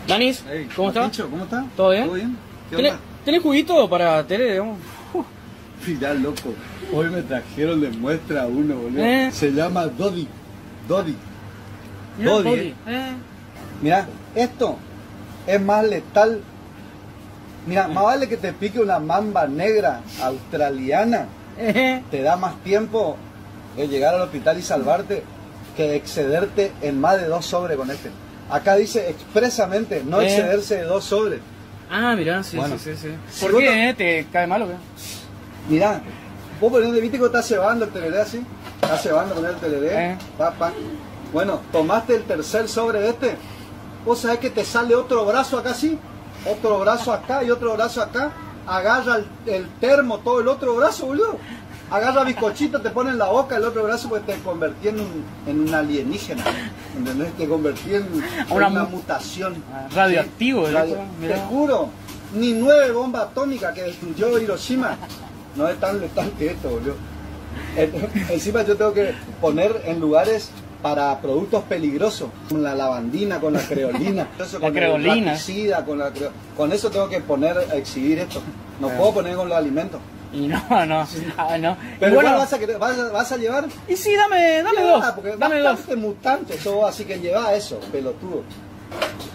Danis, Hey, ¿cómo estás? Pincho, ¿cómo estás? ¿Todo bien? ¿Todo bien? ¿Qué ¿Tenés, onda? tenés juguito para tele, digamos? Mirá, loco, hoy me trajeron de muestra uno, boludo. ¿Eh? Se llama Dodi. Dodi. Mirá, Dodi, Dodi. Mirá, esto es más letal. Mira, más vale que te pique una mamba negra australiana. Te da más tiempo de llegar al hospital y salvarte que excederte en más de 2 sobres con este. Acá dice expresamente no excederse de 2 sobres. Ah, mirá, sí, Bueno. sí. Si ¿Por vos qué? ¿Te cae mal o qué? Mirá, vos ponés, viste que estás cebando el tereré así. Estás cebando con el tereré. Pa. Bueno, tomaste el tercer sobre de este. Vos sabés que te sale otro brazo acá así. Otro brazo acá y otro brazo acá. Agarra el termo, todo el otro brazo, boludo. Agarra bizcochito, te pone en la boca el otro brazo porque te convertí en un alienígena. ¿Entendés? Te convertí en una mutación. Radioactivo, ¿sí? mirá. Te juro, ni 9 bombas atómicas que destruyó Hiroshima. No es tan letal que esto, boludo. Encima yo tengo que poner en lugares para productos peligrosos, con la lavandina, con la creolina, con creolina. el platicida, con eso tengo que poner a exhibir esto. No puedo poner con los alimentos. Y no. Pero y bueno, igual vas a llevar. y sí, dame dos. Porque Dame dos. bastante mutante todo, así que lleva eso, pelotudo.